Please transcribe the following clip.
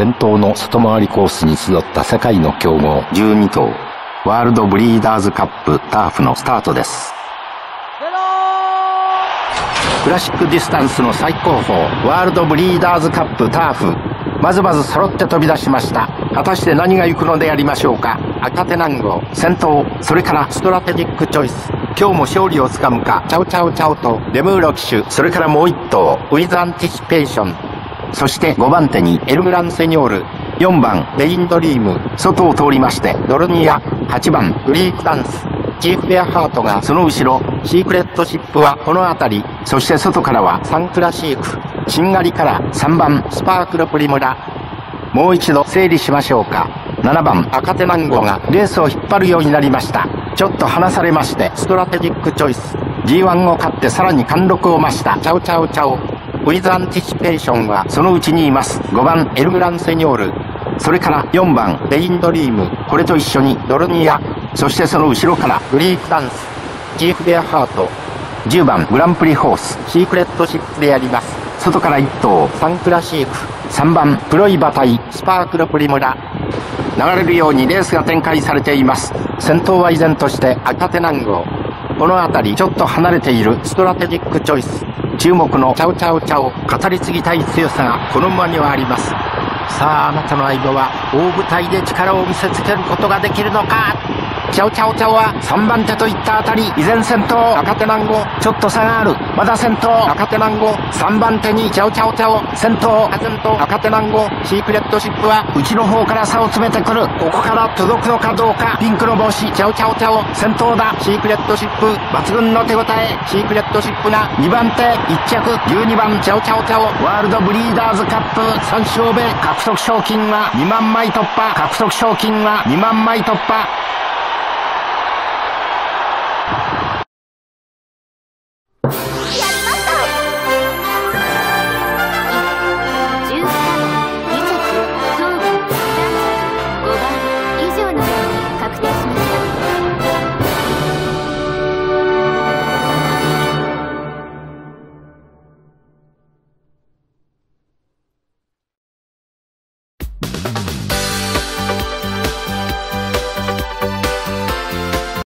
伝統の外回りコースに集った世界の強豪12頭、ワールドブリーダーズカップターフのスタートです。クラシックディスタンスの最高峰、ワールドブリーダーズカップターフ。まず揃って飛び出しました。果たして何が行くのでありましょうか。赤手南郷、先頭、それからストラテジックチョイス。今日も勝利をつかむか、チャウチャウチャウと、レムーロ騎手、それからもう一頭、ウィズアンティシペーション。そして5番手にエルグランセニョール。4番、レインドリーム、外を通りまして、ドルニア。8番、グリークダンス。チーフベアハートがその後ろ、シークレットシップはこの辺り、そして外からはサンクラシーク、シンガリから3番スパークルプリムラ。もう一度整理しましょうか。7番赤手南郷がレースを引っ張るようになりました。ちょっと離されまして、ストラテジックチョイス。G1 を勝ってさらに貫禄を増したチャウチャウチャウ。ウィズアンティシペーションはそのうちにいます。5番エルグランセニョール。それから4番レインドリーム。これと一緒にドルニア。そしてその後ろからグリークダンス。チーフベアハート。10番グランプリホース。シークレットシップでやります。外から1頭サンクラシーク。3番黒い馬体スパークルプリムラ。流れるようにレースが展開されています。先頭は依然として赤手南郷。この辺りちょっと離れているストラテジックチョイス。注目のチャウチャウチャウ。語り継ぎたい強さがこの馬にはあります。さあ、あなたの相棒は大舞台で力を見せつけることができるのか。チャウチャウチャウは3番手といったあたり、依然先頭赤手南郷。ちょっと差がある。まだ先頭赤手南郷。3番手にチャウチャウチャウ。先頭赤手南郷。シークレットシップは内の方から差を詰めてくる。ここから届くのかどうか。ピンクの帽子チャウチャウチャウ先頭だ。シークレットシップ抜群の手応え。シークレットシップが2番手。1着12番チャウチャウチャウ。ワールドブリーダーズカップ3勝目。獲得賞金は2万枚突破。獲得賞金は2万枚突破。